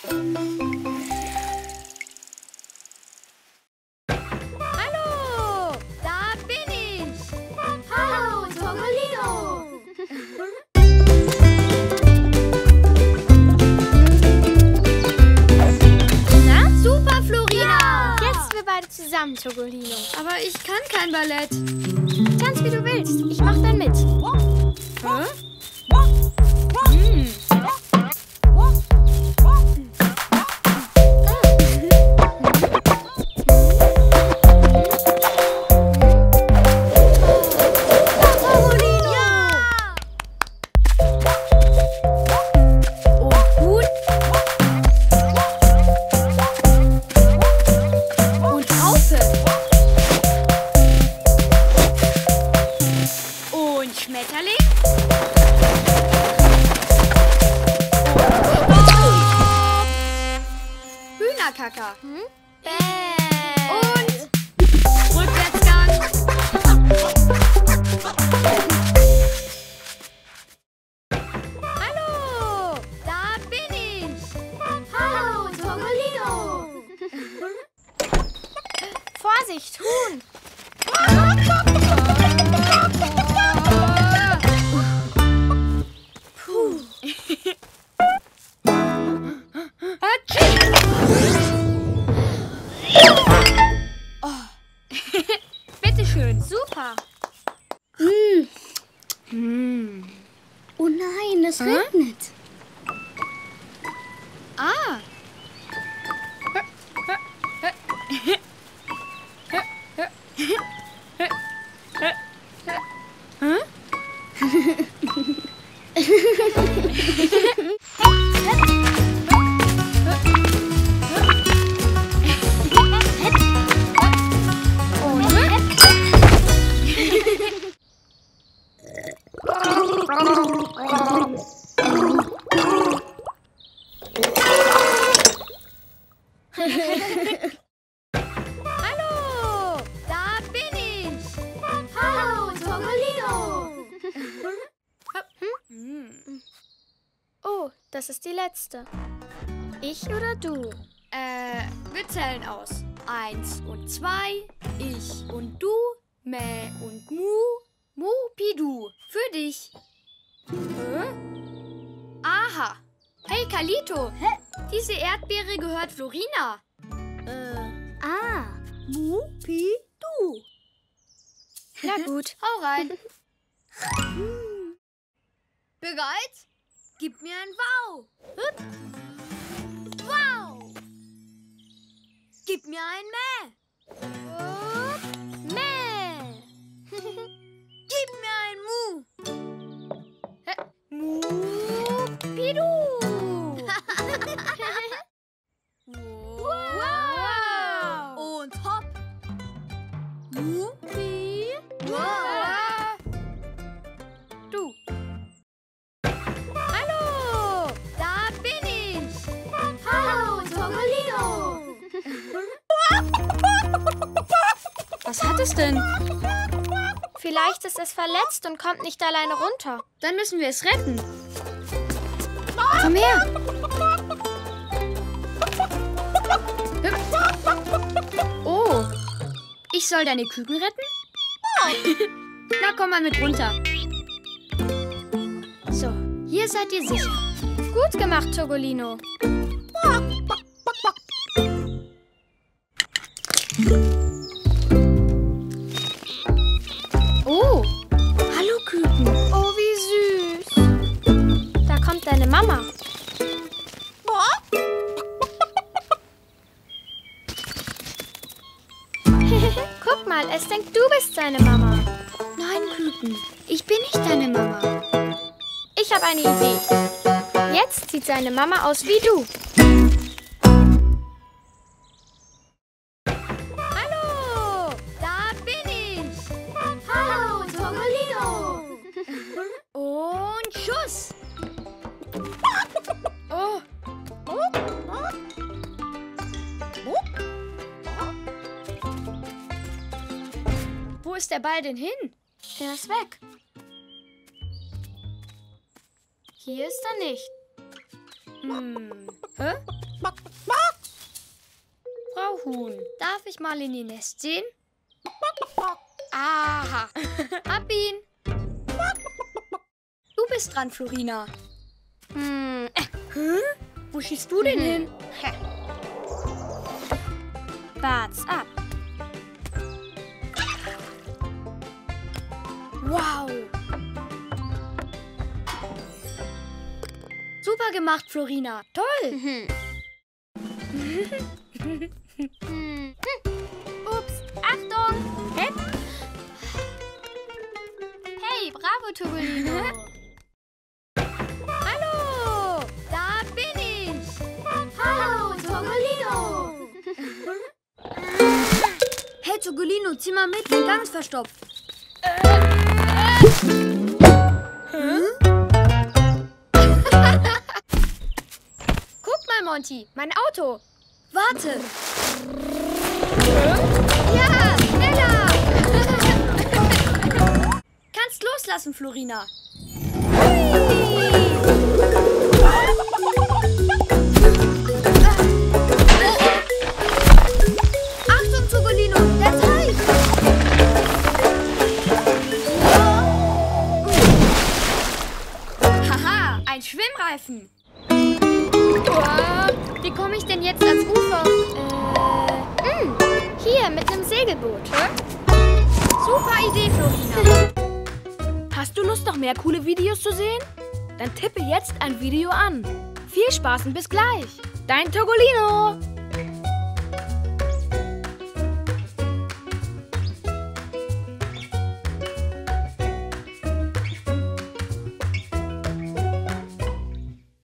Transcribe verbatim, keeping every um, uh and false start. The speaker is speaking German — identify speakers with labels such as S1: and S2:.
S1: Hallo, da bin ich.
S2: Hallo, Topolino.
S1: Na, super, Florina.
S2: Jetzt wir beide zusammen, Topolino.
S1: Aber ich kann kein Ballett.
S2: Tanz, wie du willst. Ich mach dann mit.
S1: Hä? Hm. Hühnerkacker.
S2: Hm?
S1: Und Rückwärtsgang. Hallo, da bin ich.
S2: Hallo, Topolino. Vorsicht, Huhn.
S1: Puh. Bitteschön.
S2: Super.
S3: Hm.
S1: Hm.
S3: Oh nein, es
S1: Hä?
S3: regnet.
S1: Ah. Hallo, da bin ich.
S2: Hallo, Topolino.
S1: Hm.
S2: Oh, das ist die letzte. Ich oder du?
S1: Äh, wir zählen aus. Eins und zwei, ich und du, Mäh und Mu, Mu, Pidu. Für dich. Hä? Aha. Hey, Kalito.
S2: Hä?
S1: Diese Erdbeere gehört Florina.
S2: Äh, ah.
S1: Mu, Pi, Du.
S2: Na gut.
S1: Hau rein. Bereit? Gib mir ein Wow. Hup. Wow. Gib mir ein Mäh.
S2: Und Mäh.
S1: Gib mir ein Mu. Hä? Mu, Pidu.
S2: Wow.
S1: Und hopp. Mu, Pi, wow. Du. Hallo, da bin ich.
S2: Hallo, Topolino.
S1: Was hat es denn?
S2: Vielleicht ist es verletzt und kommt nicht alleine runter.
S1: Dann müssen wir es retten. Komm her. Oh, ich soll deine Küken retten? Na, komm mal mit runter. So, hier seid ihr sicher.
S2: Gut gemacht, Topolino.
S1: Oh, hallo Küken.
S2: Oh, wie süß. Da kommt deine Mama. Guck mal, es denkt, du bist seine Mama.
S1: Nein, Küken, ich bin nicht deine Mama.
S2: Ich habe eine Idee. Jetzt sieht seine Mama aus wie du.
S1: Hallo, da bin ich.
S2: Hallo, Topolino.
S1: Und Schuss. Oh. Wo ist der Ball denn hin?
S2: Er ist weg.
S1: Hier ist er nicht. Hm. Hä? Frau Huhn, darf ich mal in Ihr Nest sehen? Aha, hab ihn. Du bist dran, Florina.
S2: Hm, äh,
S1: Hä? Wo schießt du denn hin?
S2: wart's ab.
S1: Wow. Super gemacht, Florina. Toll.
S2: Hm. Hm. Ups, Achtung!
S1: Hä?
S2: Hey, bravo, Togolino.
S1: Hallo, da bin ich.
S3: Hallo, Togolino. Hey, Togolino, zieh mal mit, dein Gang ist verstopft.
S1: Guck mal, Monty, mein Auto.
S3: Warte.
S1: Ja, schneller. Kannst loslassen, Florina.
S3: Achtung, Togolino, der Teich.
S1: Haha, ein Schwimmreifen. Oh, wie komme ich denn jetzt ans Ufer?
S2: Äh, mh, hier, mit einem Segelboot.
S1: Super Idee, Florina.
S4: Hast du Lust, noch mehr coole Videos zu sehen? Dann tippe jetzt ein Video an. Viel Spaß und bis gleich. Dein Togolino.